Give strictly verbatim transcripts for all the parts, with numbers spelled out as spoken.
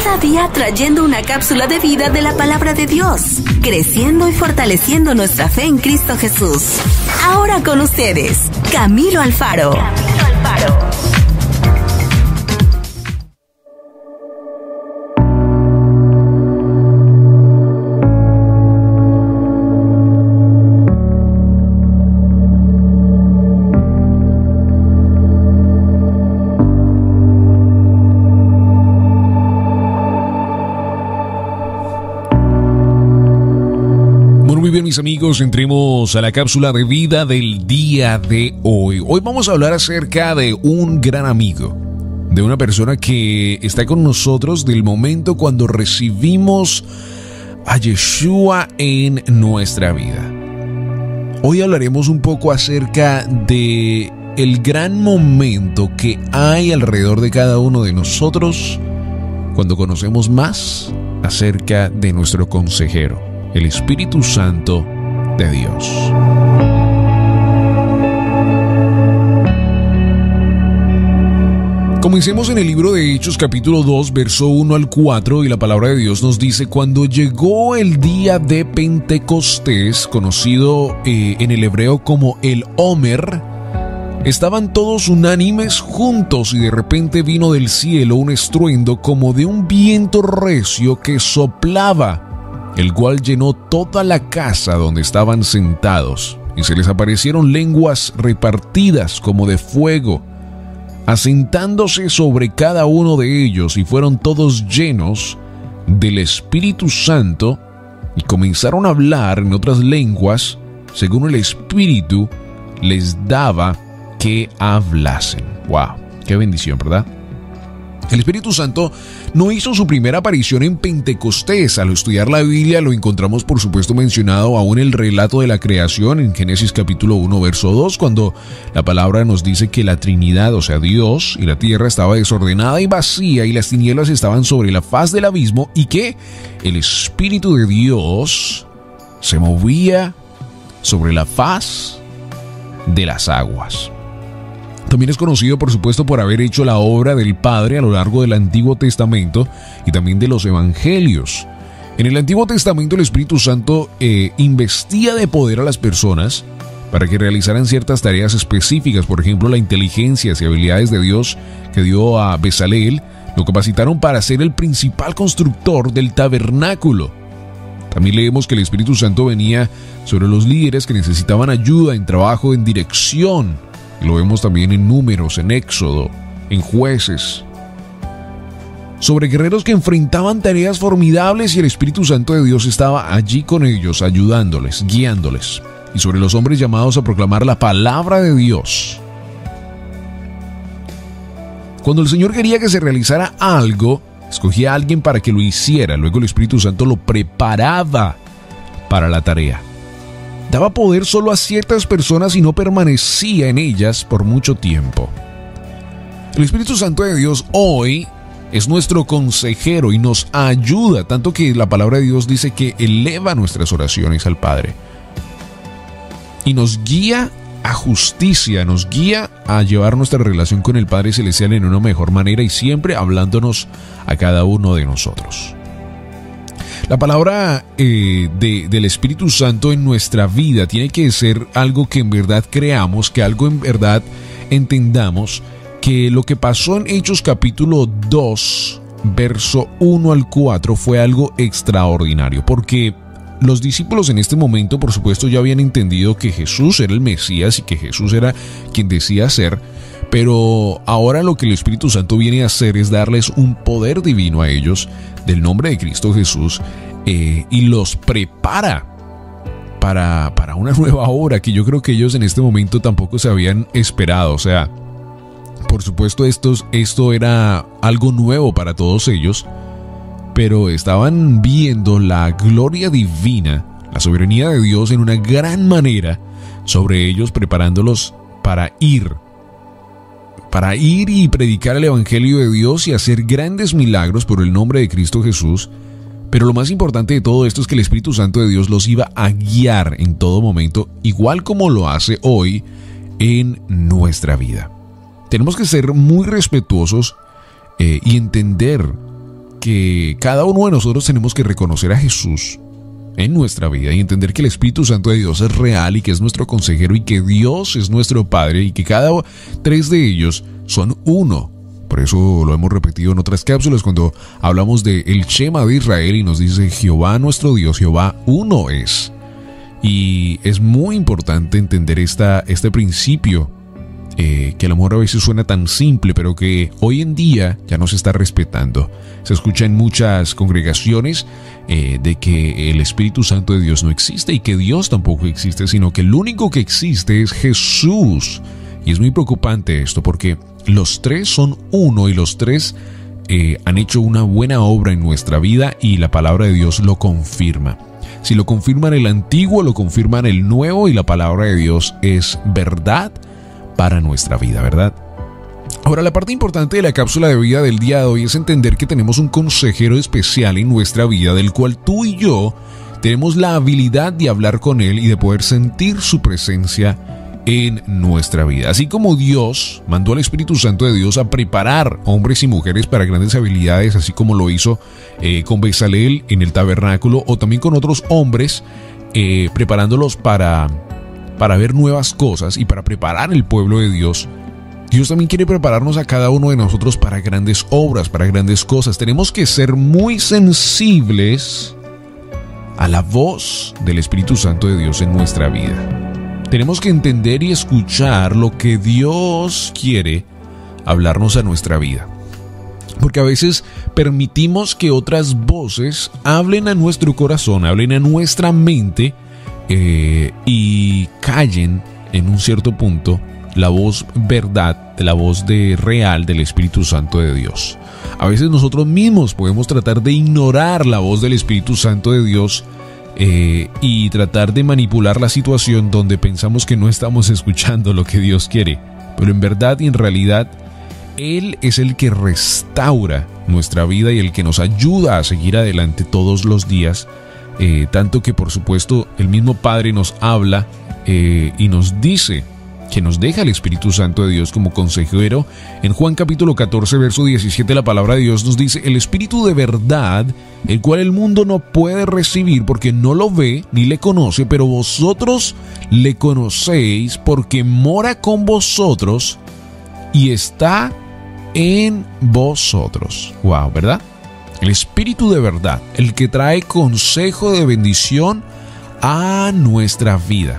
Cada día trayendo una cápsula de vida de la palabra de Dios, creciendo y fortaleciendo nuestra fe en Cristo Jesús. Ahora con ustedes, Camilo Alfaro. Camilo Alfaro. Muy bien, mis amigos, entremos a la cápsula de vida del día de hoy. Hoy vamos a hablar acerca de un gran amigo, de una persona que está con nosotros del momento cuando recibimos a Yeshua en nuestra vida. Hoy hablaremos un poco acerca de el gran momento que hay alrededor de cada uno de nosotros cuando conocemos más acerca de nuestro consejero, el Espíritu Santo de Dios. Comencemos en el libro de Hechos capítulo dos, verso uno al cuatro, y la palabra de Dios nos dice: cuando llegó el día de Pentecostés, conocido eh, en el hebreo como el Omer, estaban todos unánimes juntos, y de repente vino del cielo un estruendo como de un viento recio que soplaba, el cual llenó toda la casa donde estaban sentados, y se les aparecieron lenguas repartidas como de fuego, asentándose sobre cada uno de ellos, y fueron todos llenos del Espíritu Santo, y comenzaron a hablar en otras lenguas, según el Espíritu les daba que hablasen. ¡Wow! ¡Qué bendición!, ¿verdad? El Espíritu Santo no hizo su primera aparición en Pentecostés. Al estudiar la Biblia lo encontramos, por supuesto, mencionado aún en el relato de la creación en Génesis capítulo uno, verso dos, cuando la palabra nos dice que la Trinidad, o sea Dios, y la tierra estaba desordenada y vacía, y las tinieblas estaban sobre la faz del abismo, y que el Espíritu de Dios se movía sobre la faz de las aguas. También es conocido, por supuesto, por haber hecho la obra del Padre a lo largo del Antiguo Testamento y también de los Evangelios. En el Antiguo Testamento el Espíritu Santo eh, investía de poder a las personas para que realizaran ciertas tareas específicas. Por ejemplo, la inteligencia y habilidades de Dios que dio a Bezaleel lo capacitaron para ser el principal constructor del tabernáculo. También leemos que el Espíritu Santo venía sobre los líderes que necesitaban ayuda en trabajo, en dirección. Lo vemos también en Números, en Éxodo, en Jueces. Sobre guerreros que enfrentaban tareas formidables, y el Espíritu Santo de Dios estaba allí con ellos, ayudándoles, guiándoles. Y sobre los hombres llamados a proclamar la palabra de Dios. Cuando el Señor quería que se realizara algo, escogía a alguien para que lo hiciera. Luego el Espíritu Santo lo preparaba para la tarea. Daba poder solo a ciertas personas y no permanecía en ellas por mucho tiempo. El Espíritu Santo de Dios hoy es nuestro consejero y nos ayuda, tanto que la palabra de Dios dice que eleva nuestras oraciones al Padre. Y nos guía a justicia, nos guía a llevar nuestra relación con el Padre Celestial en una mejor manera, y siempre hablándonos a cada uno de nosotros. La palabra eh, de, del Espíritu Santo en nuestra vida tiene que ser algo que en verdad creamos, que algo en verdad entendamos, que lo que pasó en Hechos capítulo dos, verso uno al cuatro, fue algo extraordinario, porque los discípulos en este momento, por supuesto, ya habían entendido que Jesús era el Mesías y que Jesús era quien decía ser, pero ahora lo que el Espíritu Santo viene a hacer es darles un poder divino a ellos del nombre de Cristo Jesús, eh, y los prepara para, para una nueva obra que yo creo que ellos en este momento tampoco se habían esperado. O sea, por supuesto estos, esto era algo nuevo para todos ellos, pero estaban viendo la gloria divina, la soberanía de Dios en una gran manera sobre ellos, preparándolos para ir para ir y predicar el Evangelio de Dios y hacer grandes milagros por el nombre de Cristo Jesús. Pero lo más importante de todo esto es que el Espíritu Santo de Dios los iba a guiar en todo momento, igual como lo hace hoy en nuestra vida. Tenemos que ser muy respetuosos eh, y entender que cada uno de nosotros tenemos que reconocer a Jesús en nuestra vida y entender que el Espíritu Santo de Dios es real y que es nuestro consejero y que Dios es nuestro Padre y que cada tres de ellos son uno. Por eso lo hemos repetido en otras cápsulas cuando hablamos de el Shema de Israel y nos dice Jehová nuestro Dios, Jehová uno es. Y es muy importante entender esta, este principio eh, que a lo mejor a veces suena tan simple, pero que hoy en día ya no se está respetando. Se escucha en muchas congregaciones eh, de que el Espíritu Santo de Dios no existe y que Dios tampoco existe, sino que el único que existe es Jesús. Y es muy preocupante esto porque los tres son uno y los tres eh, han hecho una buena obra en nuestra vida y la palabra de Dios lo confirma. Si lo confirman el antiguo, lo confirman el nuevo y la palabra de Dios es verdad para nuestra vida, ¿verdad? Ahora, la parte importante de la cápsula de vida del día de hoy es entender que tenemos un consejero especial en nuestra vida del cual tú y yo tenemos la habilidad de hablar con él y de poder sentir su presencia en nuestra vida. Así como Dios mandó al Espíritu Santo de Dios a preparar hombres y mujeres para grandes habilidades, así como lo hizo eh, con Bezalel en el tabernáculo o también con otros hombres, eh, preparándolos para, para ver nuevas cosas y para preparar el pueblo de Dios. Dios también quiere prepararnos a cada uno de nosotros para grandes obras, para grandes cosas. Tenemos que ser muy sensibles a la voz del Espíritu Santo de Dios en nuestra vida. Tenemos que entender y escuchar lo que Dios quiere hablarnos a nuestra vida. Porque a veces permitimos que otras voces hablen a nuestro corazón, hablen a nuestra mente eh, y callen en un cierto punto la voz verdad, la voz de real del Espíritu Santo de Dios. A veces nosotros mismos podemos tratar de ignorar la voz del Espíritu Santo de Dios Eh, y tratar de manipular la situación donde pensamos que no estamos escuchando lo que Dios quiere, pero en verdad y en realidad Él es el que restaura nuestra vida y el que nos ayuda a seguir adelante todos los días, eh, tanto que por supuesto el mismo Padre nos habla eh, y nos dice que nos deja el Espíritu Santo de Dios como consejero. En Juan capítulo catorce, verso diecisiete, la palabra de Dios nos dice: el Espíritu de verdad, el cual el mundo no puede recibir porque no lo ve ni le conoce, pero vosotros le conocéis porque mora con vosotros y está en vosotros. Wow, ¿verdad? El Espíritu de verdad, el que trae consejo de bendición a nuestra vida.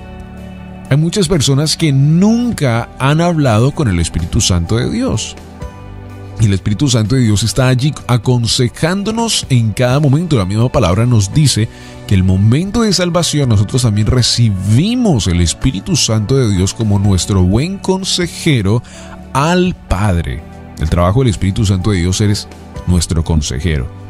Hay muchas personas que nunca han hablado con el Espíritu Santo de Dios. Y el Espíritu Santo de Dios está allí aconsejándonos en cada momento. La misma palabra nos dice que el momento de salvación nosotros también recibimos el Espíritu Santo de Dios como nuestro buen consejero al Padre. El trabajo del Espíritu Santo de Dios es nuestro consejero.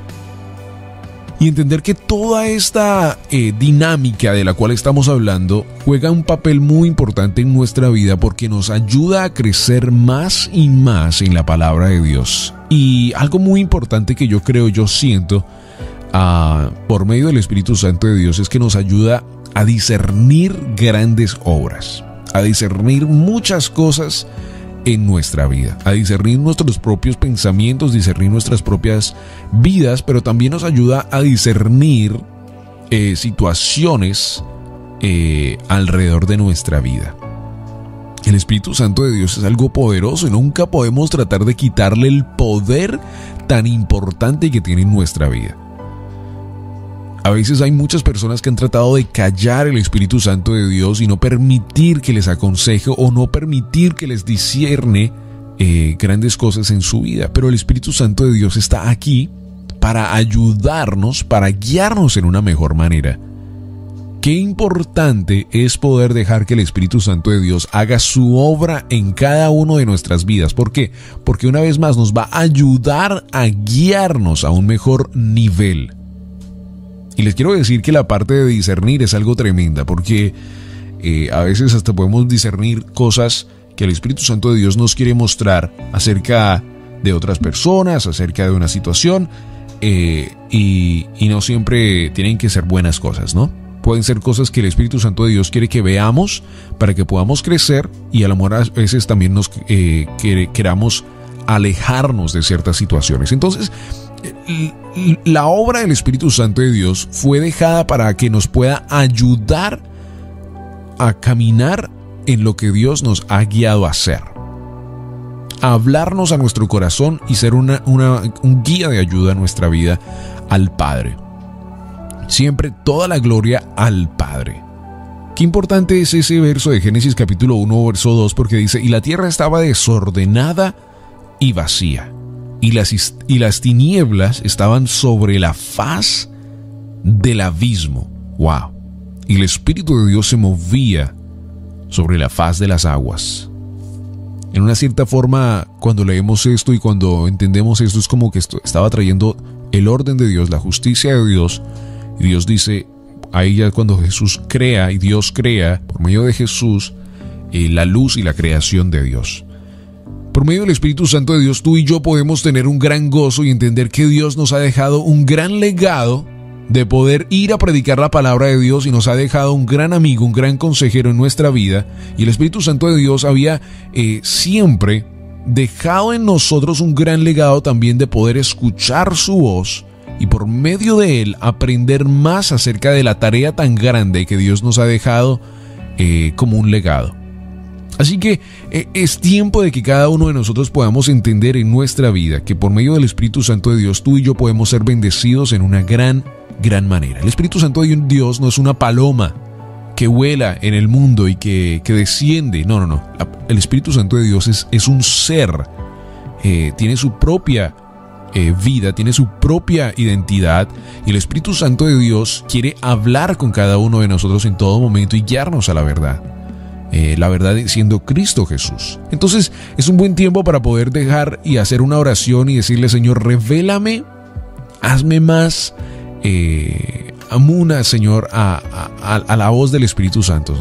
Y entender que toda esta eh, dinámica de la cual estamos hablando juega un papel muy importante en nuestra vida porque nos ayuda a crecer más y más en la palabra de Dios. Y algo muy importante que yo creo, yo siento, uh, por medio del Espíritu Santo de Dios es que nos ayuda a discernir grandes obras, a discernir muchas cosas en nuestra vida, a discernir nuestros propios pensamientos, discernir nuestras propias vidas, pero también nos ayuda a discernir eh, situaciones eh, alrededor de nuestra vida. El Espíritu Santo de Dios es algo poderoso y nunca podemos tratar de quitarle el poder tan importante que tiene en nuestra vida. A veces hay muchas personas que han tratado de callar el Espíritu Santo de Dios y no permitir que les aconseje o no permitir que les discierne eh, grandes cosas en su vida. Pero el Espíritu Santo de Dios está aquí para ayudarnos, para guiarnos en una mejor manera. Qué importante es poder dejar que el Espíritu Santo de Dios haga su obra en cada uno de nuestras vidas. ¿Por qué? Porque una vez más nos va a ayudar a guiarnos a un mejor nivel. Y les quiero decir que la parte de discernir es algo tremenda, porque eh, a veces hasta podemos discernir cosas que el Espíritu Santo de Dios nos quiere mostrar acerca de otras personas, acerca de una situación, eh, y, y no siempre tienen que ser buenas cosas, ¿no? Pueden ser cosas que el Espíritu Santo de Dios quiere que veamos para que podamos crecer y a lo mejor a veces también nos eh, queramos alejarnos de ciertas situaciones. Entonces, la obra del Espíritu Santo de Dios fue dejada para que nos pueda ayudar a caminar en lo que Dios nos ha guiado a hacer, a hablarnos a nuestro corazón y ser una, una, un guía de ayuda a nuestra vida al Padre. Siempre toda la gloria al Padre. Qué importante es ese verso de Génesis capítulo uno, verso dos, porque dice: y la tierra estaba desordenada y vacía, y las, y las tinieblas estaban sobre la faz del abismo. ¡Wow! Y el Espíritu de Dios se movía sobre la faz de las aguas. En una cierta forma, cuando leemos esto y cuando entendemos esto, es como que esto estaba trayendo el orden de Dios, la justicia de Dios. Y Dios dice, ahí ya cuando Jesús crea y Dios crea, por medio de Jesús, eh, la luz y la creación de Dios. Por medio del Espíritu Santo de Dios, tú y yo podemos tener un gran gozo y entender que Dios nos ha dejado un gran legado de poder ir a predicar la palabra de Dios, y nos ha dejado un gran amigo, un gran consejero en nuestra vida. Y el Espíritu Santo de Dios había eh, siempre dejado en nosotros un gran legado también de poder escuchar su voz y por medio de él aprender más acerca de la tarea tan grande que Dios nos ha dejado eh, como un legado. Así que eh, es tiempo de que cada uno de nosotros podamos entender en nuestra vida que por medio del Espíritu Santo de Dios tú y yo podemos ser bendecidos en una gran, gran manera. El Espíritu Santo de Dios no es una paloma que vuela en el mundo y que, que desciende. No, no, no. El Espíritu Santo de Dios es, es un ser. Eh, tiene su propia eh, vida, tiene su propia identidad. Y el Espíritu Santo de Dios quiere hablar con cada uno de nosotros en todo momento y guiarnos a la verdad. Eh, la verdad siendo Cristo Jesús. A es un buen tiempo para poder dejar y hacer una oración y decirle: Señor, revélame, hazme más eh, amuna, Señor, a, a, a la voz del Espíritu Santo.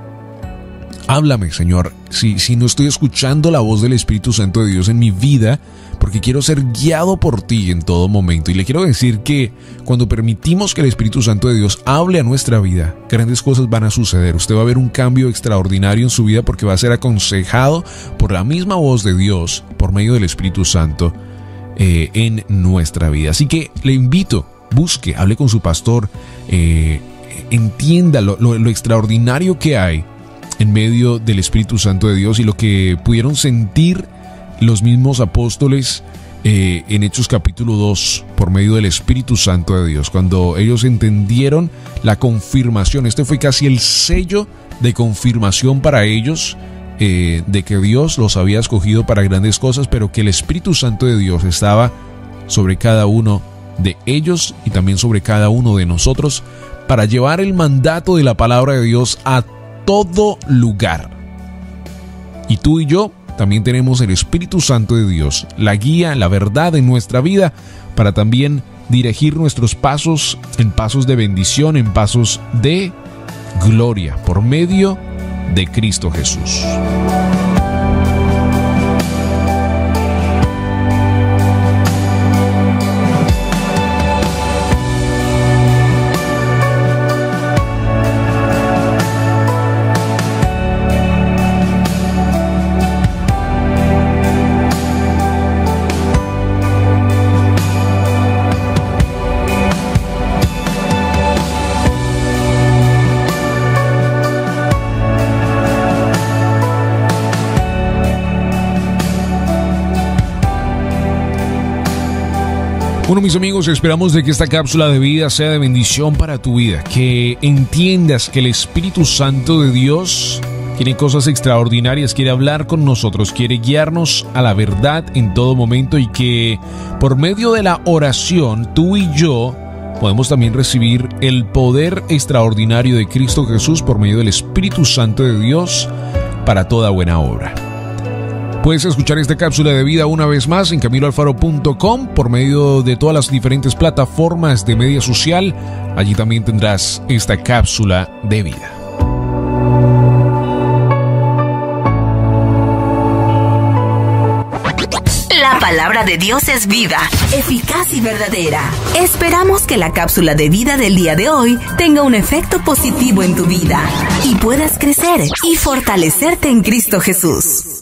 Háblame, Señor, si, si no estoy escuchando la voz del Espíritu Santo de Dios en mi vida, porque quiero ser guiado por ti en todo momento. Y le quiero decir que cuando permitimos que el Espíritu Santo de Dios hable a nuestra vida, grandes cosas van a suceder. Usted va a ver un cambio extraordinario en su vida porque va a ser aconsejado por la misma voz de Dios, por medio del Espíritu Santo eh, en nuestra vida. Así que le invito, busque, hable con su pastor, eh, entienda lo, lo, lo extraordinario que hay en medio del Espíritu Santo de Dios y lo que pudieron sentir los mismos apóstoles eh, en Hechos capítulo dos por medio del Espíritu Santo de Dios, cuando ellos entendieron la confirmación. Este fue casi el sello de confirmación para ellos eh, de que Dios los había escogido para grandes cosas, pero que el Espíritu Santo de Dios estaba sobre cada uno de ellos y también sobre cada uno de nosotros para llevar el mandato de la palabra de Dios a todo lugar. Y tú y yo también tenemos el Espíritu Santo de Dios, la guía, la verdad en nuestra vida, para también dirigir nuestros pasos en pasos de bendición, en pasos de gloria, por medio de Cristo Jesús. Bueno, mis amigos, esperamos de que esta cápsula de vida sea de bendición para tu vida, que entiendas que el Espíritu Santo de Dios tiene cosas extraordinarias, quiere hablar con nosotros, quiere guiarnos a la verdad en todo momento, y que por medio de la oración tú y yo podemos también recibir el poder extraordinario de Cristo Jesús por medio del Espíritu Santo de Dios para toda buena obra. Puedes escuchar esta cápsula de vida una vez más en camilo alfaro punto com por medio de todas las diferentes plataformas de media social. Allí también tendrás esta cápsula de vida. La palabra de Dios es viva, eficaz y verdadera. Esperamos que la cápsula de vida del día de hoy tenga un efecto positivo en tu vida y puedas crecer y fortalecerte en Cristo Jesús.